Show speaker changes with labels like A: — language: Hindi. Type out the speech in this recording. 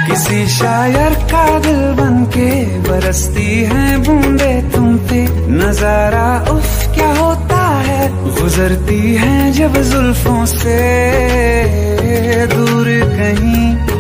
A: किसी शायर का दिल बनके बरसती हैं बूंदे तुम पे, नजारा उफ क्या होता है, गुजरती हैं जब जुल्फों से दूर कहीं